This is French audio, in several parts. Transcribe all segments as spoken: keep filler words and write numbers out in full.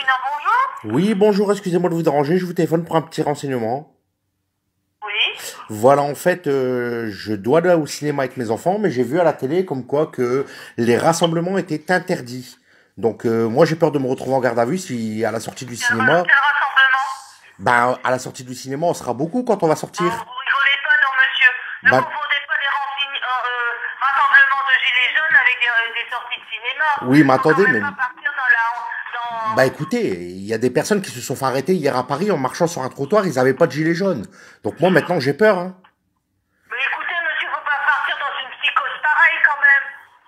Finance, bonjour. Oui, bonjour, excusez-moi de vous déranger, je vous téléphone pour un petit renseignement. Oui. Voilà, en fait, euh, je dois aller au cinéma avec mes enfants, mais j'ai vu à la télé comme quoi que les rassemblements étaient interdits. Donc euh, moi j'ai peur de me retrouver en garde à vue si à la sortie du Quel, cinéma, quel rassemblement? ben à la sortie du cinéma on sera beaucoup quand on va Oh, sortir. vous rigolez pas, non, monsieur. Ne Ben confondez pas les renseign- euh, euh, rassemblements de gilets jaunes avec des, euh, des sorties de cinéma. oui, mais Faut quand attendez, même mais pas partir dans la... Dans... bah écoutez, il y a des personnes qui se sont fait arrêter hier à Paris en marchant sur un trottoir, ils avaient pas de gilet jaune. Donc moi maintenant j'ai peur, hein. Mais écoutez, monsieur, faut pas partir dans une psychose pareille, quand même.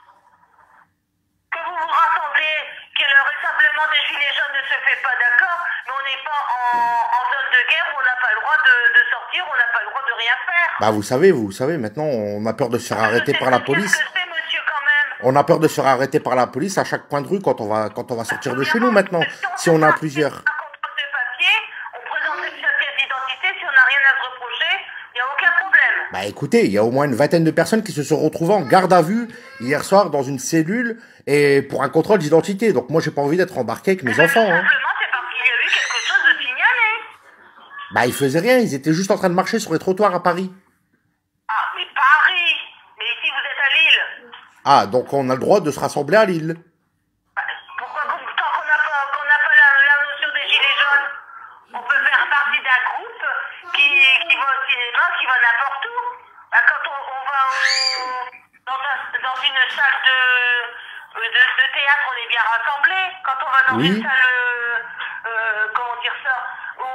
Que vous vous rassemblez, que le rassemblement des gilets jaunes ne se fait pas, d'accord, mais on n'est pas en, en zone de guerre où on n'a pas le droit de, de sortir, on n'a pas le droit de rien faire. Bah vous savez, vous savez, maintenant on a peur de se faire arrêter Je sais par la très bien police. ce que c'est, monsieur, quand même. On a peur de se faire arrêter par la police à chaque coin de rue quand on va quand on va sortir de chez nous Premièrement, maintenant, si si on on a fait plusieurs. un contrôle de papier, on présente une pièce d'identité, si on n'a rien à se reprocher, il n'y a aucun problème. Bah écoutez, il y a au moins une vingtaine de personnes qui se sont retrouvées en garde à vue hier soir dans une cellule et pour un contrôle d'identité. Donc moi j'ai pas envie d'être embarqué avec mes Mais enfants, tout hein. simplement, c'est parce qu'il y a eu quelque chose de signalé. Bah ils faisaient rien, ils étaient juste en train de marcher sur les trottoirs à Paris. Ah, mais Paris. Mais ici, vous êtes à Lille. Ah, donc on a le droit de se rassembler à Lille. Bah, pourquoi, tant qu'on n'a pas, qu'on n'a pas la, la notion des gilets jaunes, on peut faire partie d'un groupe qui, qui va au cinéma, qui va n'importe où. Bah, quand on, on va au- dans, un, dans une salle de, de, de théâtre, on est bien rassemblés. Quand on va dans Oui. une salle, euh, euh, comment dire ça, au,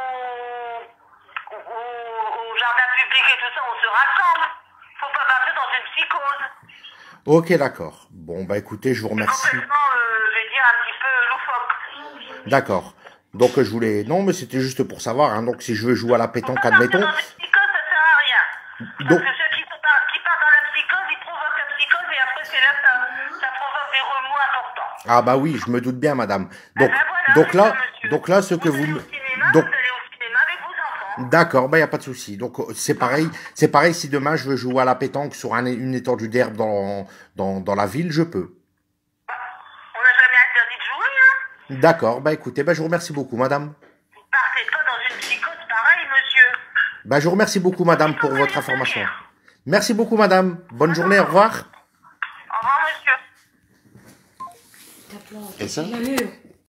au, au jardin public et tout ça, on se rassemble. Faut pas partir dans une psychose. Ok, d'accord. Bon, bah écoutez, je vous C'est remercie. complètement, euh, je vais dire, un petit peu loufoque. D'accord. Donc euh, je voulais... Non, mais c'était juste pour savoir, hein. Donc si je veux jouer à la Faut pétanque, pas partir admettons... dans une psychose, ça sert à rien. Parce Donc... que ceux qui, sont par- qui partent dans la psychose, ils provoquent la psychose et après c'est là que ça, ça provoque des remous importants. Ah bah oui, je me doute bien, madame. Ah Donc, ben voilà, donc c'est là, ça, monsieur. donc là, ce que Vous vous allez me... au cinéma, Donc, vous allez au cinéma avec vos enfants. d'accord, bah y a pas de souci. Donc euh, c'est pareil, c'est pareil si demain je veux jouer à la pétanque sur un- une étendue d'herbe dans, dans, dans la ville, je peux. On n'a jamais interdit de jouer, hein. D'accord, bah écoutez, bah je vous remercie beaucoup, madame. Vous partez pas dans une psychose pareille, monsieur. Bah je vous remercie beaucoup, madame, pour votre information. Merci beaucoup, madame. Bonne journée, au revoir. Au revoir, monsieur. Et ça?